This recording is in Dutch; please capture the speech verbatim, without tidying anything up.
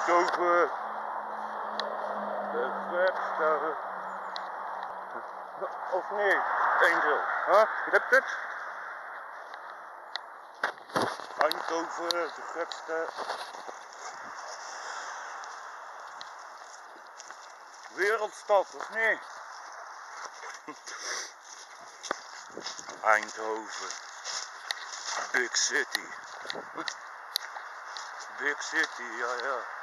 Eindhoven, de grootste, of niet, Angel, huh? Lukt het? Eindhoven, de grootste wereldstad, of niet? Eindhoven, Big City, Big City, ja ja.